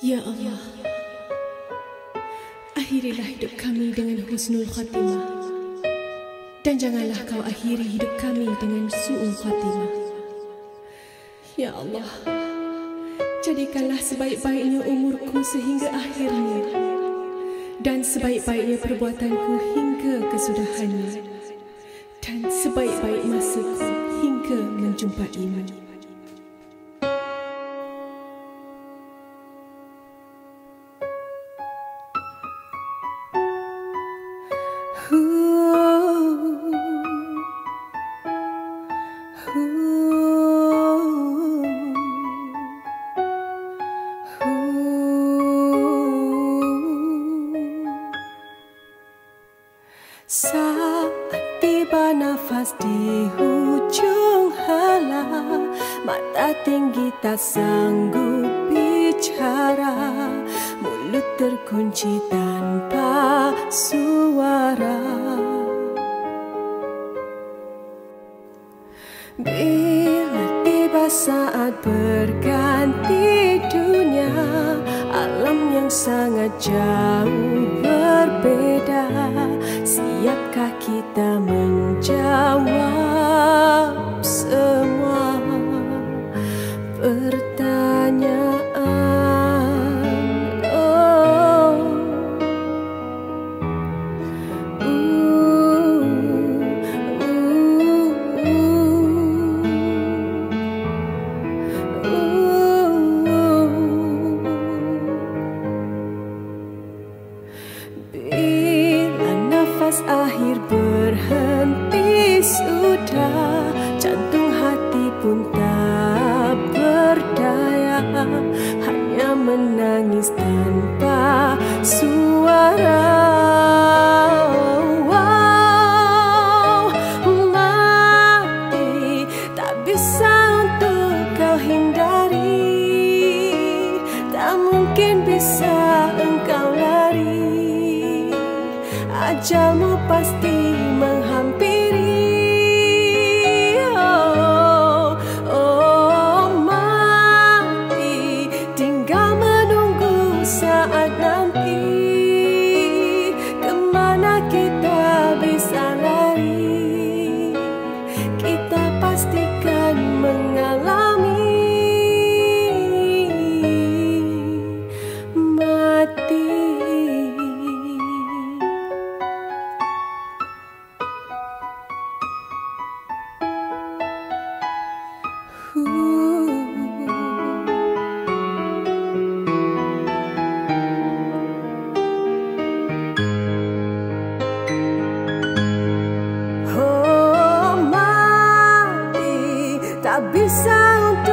Ya Allah, akhirilah hidup kami dengan husnul khatimah, dan janganlah kau akhiri hidup kami dengan su'ul khatimah. Ya Allah, jadikanlah sebaik-baiknya umurku sehingga akhirnya, dan sebaik-baiknya perbuatanku hingga kesudahannya, dan sebaik-baik masaku hingga menjumpaimu. Saat tiba nafas di hujung hala, mata tinggi tak sanggup bicara, mulut terkunci tanpa suara. Bila tiba saat berganti dunia, alam yang sangat jauh berbeda, siapkah kita menjawab semua pertanyaan? Bila nafas akhir berhenti sudah, jantung hati pun tak berdaya, hanya menangis tanpa suara. Mati tak bisa untuk kau hindari, tak mungkin bisa engkau lari, ajalmu pasti menghampiri. Oh, mati tinggal menunggu saat nanti, kemana kita bisa lari, kita pastikan mengalami mati. Oh, mati tak bisa untuk